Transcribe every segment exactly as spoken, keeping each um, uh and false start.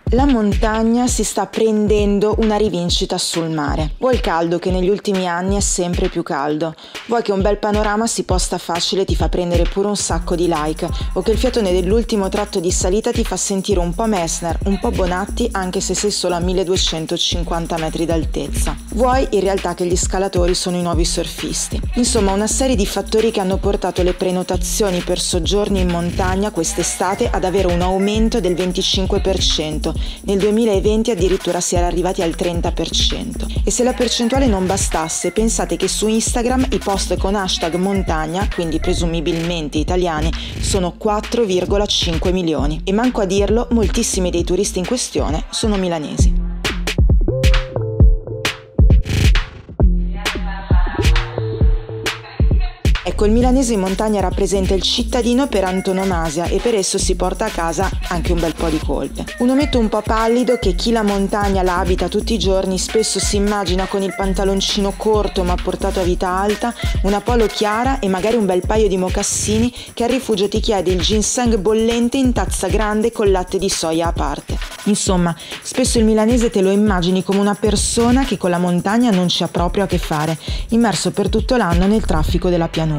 La montagna si sta prendendo una rivincita sul mare. Vuoi il caldo che negli ultimi anni è sempre più caldo, vuoi che un bel panorama si posta facile ti fa prendere pure un sacco di like, o che il fiatone dell'ultimo tratto di salita ti fa sentire un po' Messner, un po' Bonatti anche se sei solo a milleduecentocinquanta metri d'altezza. Vuoi in realtà che gli scalatori sono i nuovi surfisti. Insomma, una serie di fattori che hanno portato le prenotazioni per soggiorni in montagna quest'estate ad avere un aumento del venticinque per cento. Nel duemilaventi addirittura si era arrivati al trenta per cento. E se la percentuale non bastasse, pensate che su Instagram i post con hashtag montagna, quindi presumibilmente italiani, sono quattro virgola cinque milioni. E manco a dirlo, moltissimi dei turisti in questione sono milanesi. Ecco, il milanese in montagna rappresenta il cittadino per antonomasia e per esso si porta a casa anche un bel po' di colpe. Un ometto un po' pallido che chi la montagna la abita tutti i giorni spesso si immagina con il pantaloncino corto ma portato a vita alta, una polo chiara e magari un bel paio di mocassini che al rifugio ti chiede il ginseng bollente in tazza grande con latte di soia a parte. Insomma, spesso il milanese te lo immagini come una persona che con la montagna non c'ha proprio a che fare, immerso per tutto l'anno nel traffico della pianura.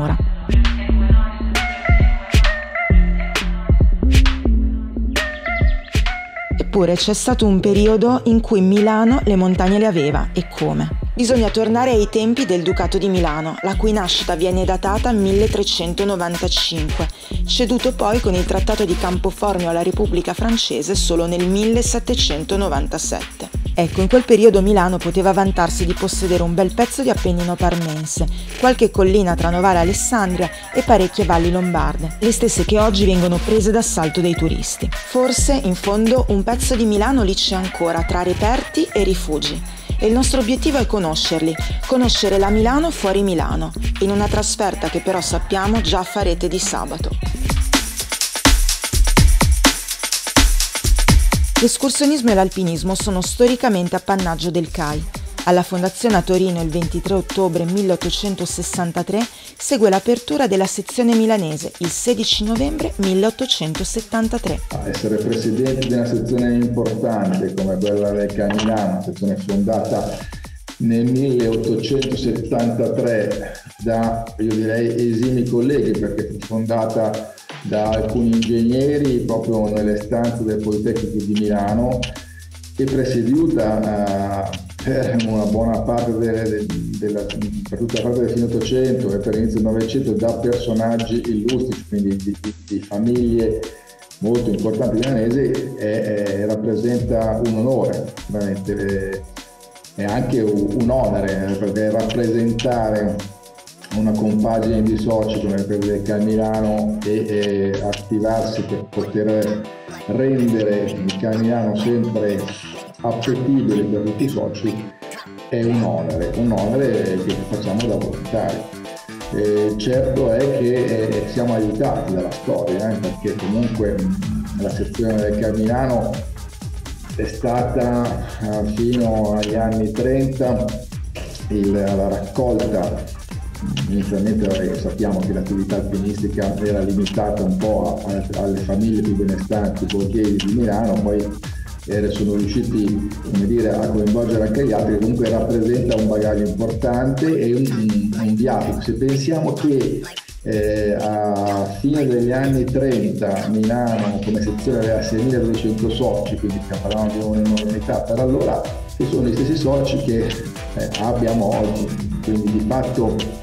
Eppure c'è stato un periodo in cui Milano le montagne le aveva, e come? Bisogna tornare ai tempi del Ducato di Milano, la cui nascita viene datata milletrecentonovantacinque, ceduto poi con il Trattato di Campoformio alla Repubblica Francese solo nel millesettecentonovantasette. Ecco, in quel periodo Milano poteva vantarsi di possedere un bel pezzo di Appennino parmense, qualche collina tra Novara e Alessandria e parecchie valli lombarde, le stesse che oggi vengono prese d'assalto dai turisti. Forse, in fondo, un pezzo di Milano lì c'è ancora, tra reperti e rifugi. E il nostro obiettivo è conoscerli, conoscere la Milano fuori Milano, in una trasferta che però sappiamo già farete di sabato. L'escursionismo e l'alpinismo sono storicamente appannaggio del C A I. Alla Fondazione a Torino il ventitré ottobre milleottocentosessantatré segue l'apertura della sezione milanese il sedici novembre milleottocentosettantatré. Essere presidente di una sezione importante come quella del C A I Milano, una sezione fondata nel milleottocentosettantatré da, io direi, esimi colleghi, perché fu fondata da alcuni ingegneri proprio nelle stanze del Politecnico di Milano e presieduta uh, per una buona parte de, de, della, per tutta la parte del fine Ottocento e per l'inizio del Novecento da personaggi illustri, quindi di, di, di famiglie molto importanti milanesi, e, e rappresenta un onore, veramente, e anche un, un onere, perché rappresentare una compagine di soci come quella del C A I Milano e, e attivarsi per poter rendere il C A I Milano sempre appetibile per tutti i soci è un onere, un onere che facciamo da volontari. E certo è che eh, siamo aiutati dalla storia, eh, perché comunque la sezione del C A I Milano è stata eh, fino agli anni trenta il, la raccolta. Inizialmente sappiamo che l'attività alpinistica era limitata un po' a, a, alle famiglie più benestanti borghesi di Milano, poi eh, sono riusciti, come dire, a coinvolgere anche gli altri. Comunque rappresenta un bagaglio importante e un, un, un viatico. Se pensiamo che eh, a fine degli anni trenta Milano come sezione aveva seimiladuecento soci, quindi stiamo parlando di un'enormità per allora, che sono gli stessi soci che eh, abbiamo oggi, quindi di fatto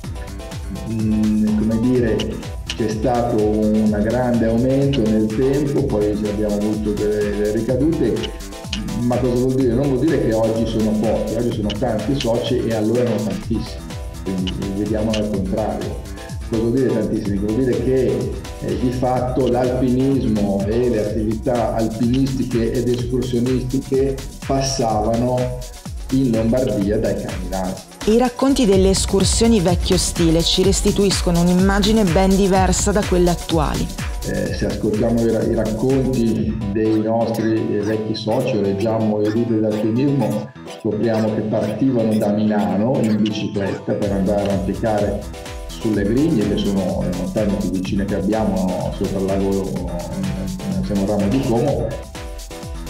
come dire, c'è stato un grande aumento nel tempo, poi abbiamo avuto delle, delle ricadute, ma cosa vuol dire? Non vuol dire che oggi sono pochi, oggi sono tanti soci e allora erano tantissimi, quindi vediamo al contrario. Cosa vuol dire tantissimi? Vuol dire che eh, di fatto l'alpinismo e le attività alpinistiche ed escursionistiche passavano in Lombardia dai C A I Milano. I racconti delle escursioni vecchio stile ci restituiscono un'immagine ben diversa da quelle attuali. Eh, se ascoltiamo i, i racconti dei nostri vecchi soci o leggiamo i libri d'alpinismo, scopriamo che partivano da Milano in bicicletta per andare a arrampicare sulle Grigne, che sono le montagne più vicine che abbiamo sopra il lago, siamo a Ramo di Como,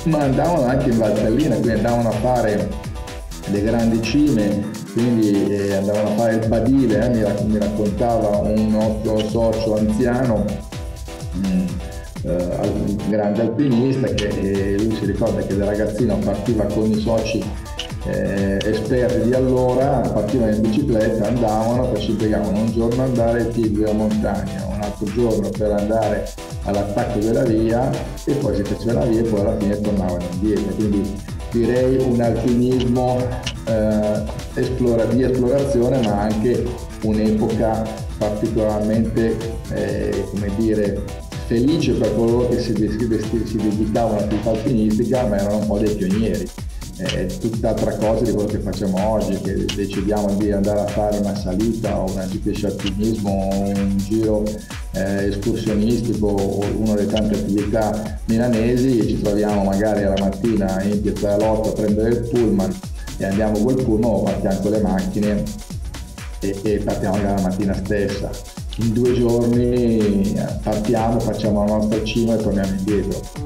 ma andavano anche in Valtellina, quindi andavano a fare le grandi cime, quindi eh, andavano a fare il badile, eh, mi, rac- mi raccontava un nostro socio anziano, mh, eh, grande alpinista, che eh, lui si ricorda che da ragazzino partiva con i soci eh, esperti di allora, partivano in bicicletta, andavano, poi ci impiegavano un giorno andare al piedi della montagna, un altro giorno per andare all'attacco della via e poi si faceva la via e poi alla fine tornavano indietro. Quindi direi un alpinismo eh, esplora, di esplorazione, ma anche un'epoca particolarmente eh, come dire, felice per coloro che si, si, si dedicavano all'attività alpinistica, ma erano un po' dei pionieri. È tutt'altra cosa di quello che facciamo oggi, che decidiamo di andare a fare una salita o una G P S alpinismo o un giro eh, escursionistico o una delle tante attività milanesi, e ci troviamo magari alla mattina in Piazza della Lotta a prendere il pullman e andiamo col pullman o partiamo con le macchine e, e partiamo magari la mattina stessa. In due giorni partiamo, facciamo la nostra cima e torniamo indietro.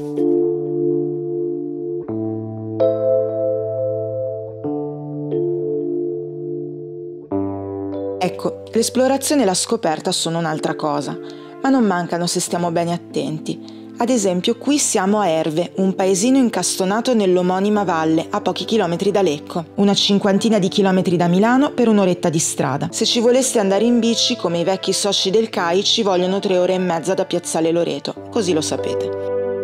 Ecco, l'esplorazione e la scoperta sono un'altra cosa, ma non mancano se stiamo bene attenti. Ad esempio, qui siamo a Erve, un paesino incastonato nell'omonima valle, a pochi chilometri da Lecco. Una cinquantina di chilometri da Milano per un'oretta di strada. Se ci voleste andare in bici, come i vecchi soci del C A I, ci vogliono tre ore e mezza da Piazzale Loreto, così lo sapete.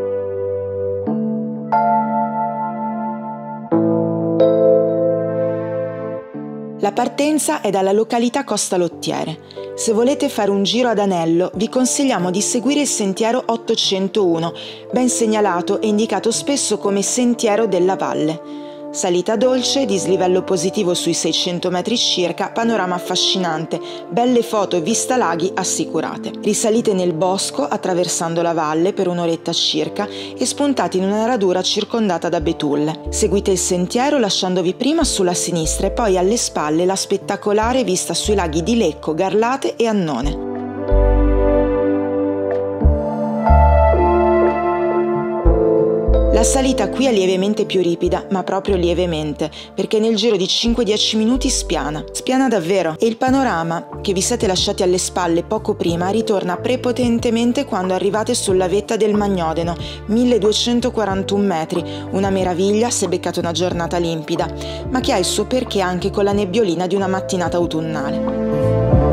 La partenza è dalla località Costa Lottiere. Se volete fare un giro ad anello, vi consigliamo di seguire il sentiero ottocentouno, ben segnalato e indicato spesso come Sentiero della Valle. Salita dolce, dislivello positivo sui seicento metri circa, panorama affascinante, belle foto e vista laghi assicurate. Risalite nel bosco attraversando la valle per un'oretta circa e spuntate in una radura circondata da betulle. Seguite il sentiero lasciandovi prima sulla sinistra e poi alle spalle la spettacolare vista sui laghi di Lecco, Garlate e Annone. La salita qui è lievemente più ripida, ma proprio lievemente, perché nel giro di cinque dieci minuti spiana. Spiana davvero. E il panorama, che vi siete lasciati alle spalle poco prima, ritorna prepotentemente quando arrivate sulla vetta del Magnodeno, milleduecentoquarantuno metri, una meraviglia se beccate una giornata limpida, ma che ha il suo perché anche con la nebbiolina di una mattinata autunnale.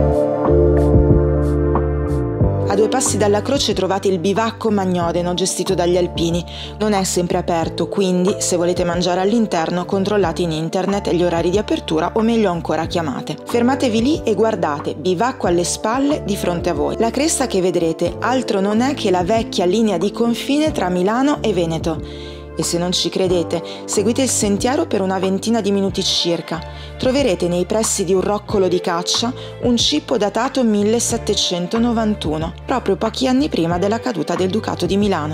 A due passi dalla croce trovate il bivacco Magnodeno gestito dagli alpini. Non è sempre aperto, quindi se volete mangiare all'interno controllate in internet gli orari di apertura o meglio ancora chiamate. Fermatevi lì e guardate, bivacco alle spalle di fronte a voi. La cresta che vedrete altro non è che la vecchia linea di confine tra Milano e Veneto. E se non ci credete, seguite il sentiero per una ventina di minuti circa. Troverete nei pressi di un roccolo di caccia un cippo datato millesettecentonovantuno, proprio pochi anni prima della caduta del Ducato di Milano.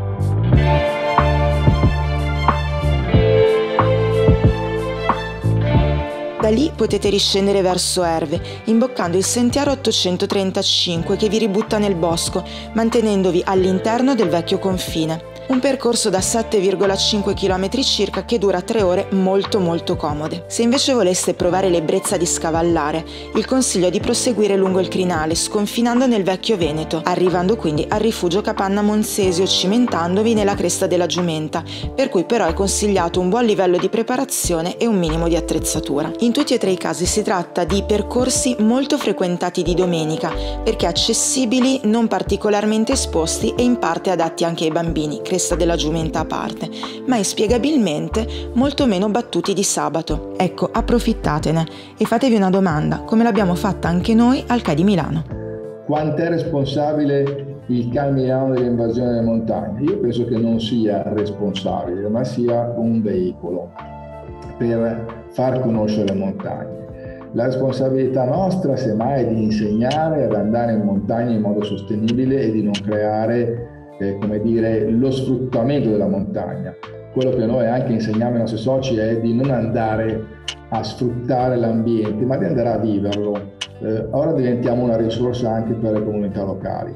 Da lì potete riscendere verso Erve, imboccando il sentiero ottocentotrentacinque che vi ributta nel bosco, mantenendovi all'interno del vecchio confine. Un percorso da sette virgola cinque chilometri circa che dura tre ore molto molto comode. Se invece voleste provare l'ebbrezza di scavallare, il consiglio è di proseguire lungo il crinale, sconfinando nel vecchio Veneto, arrivando quindi al rifugio Capanna Monsesio, cimentandovi nella cresta della Giumenta, per cui però è consigliato un buon livello di preparazione e un minimo di attrezzatura. In tutti e tre i casi si tratta di percorsi molto frequentati di domenica, perché accessibili, non particolarmente esposti e in parte adatti anche ai bambini, cresta della Giumenta a parte, ma inspiegabilmente molto meno battuti di sabato. Ecco, approfittatene e fatevi una domanda, come l'abbiamo fatta anche noi al C A I di Milano. Quanto è responsabile il C A I Milano dell'invasione delle montagne? Io penso che non sia responsabile, ma sia un veicolo per far conoscere le montagne. La responsabilità nostra, semmai, è di insegnare ad andare in montagna in modo sostenibile e di non creare Eh, come dire, lo sfruttamento della montagna. Quello che noi anche insegniamo ai nostri soci è di non andare a sfruttare l'ambiente, ma di andare a viverlo. Eh, ora diventiamo una risorsa anche per le comunità locali,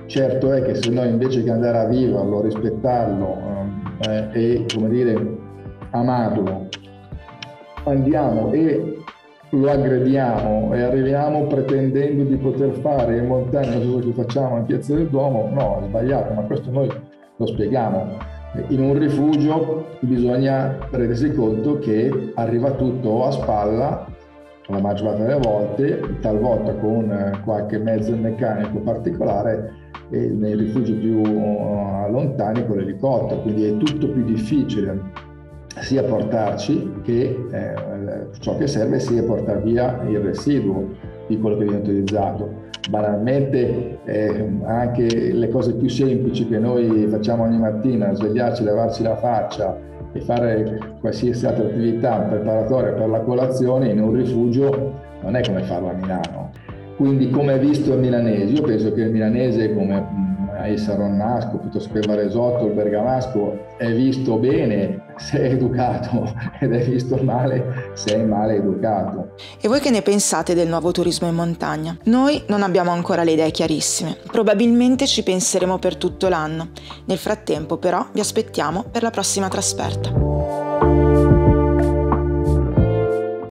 Certo è che se noi invece che andare a viverlo, rispettarlo eh, e, come dire, amarlo, andiamo e lo aggrediamo e arriviamo pretendendo di poter fare in montagna quello che facciamo in Piazza del Duomo, no, è sbagliato, ma questo noi lo spieghiamo. In un rifugio bisogna rendersi conto che arriva tutto a spalla, la maggior parte delle volte, talvolta con qualche mezzo meccanico particolare, e nei rifugi più lontani con l'elicottero, quindi è tutto più difficile sia portarci che eh, ciò che serve sia portare via il residuo di quello che viene utilizzato. Banalmente eh, anche le cose più semplici che noi facciamo ogni mattina, svegliarci, lavarci la faccia e fare qualsiasi altra attività preparatoria per la colazione in un rifugio non è come farlo a Milano. Quindi come è visto il milanese? Io penso che il milanese, come il saronnasco piuttosto che il varesotto, il bergamasco, è visto bene se è educato ed è visto male se è male educato. E voi che ne pensate del nuovo turismo in montagna? Noi non abbiamo ancora le idee chiarissime, probabilmente ci penseremo per tutto l'anno. Nel frattempo però vi aspettiamo per la prossima trasferta.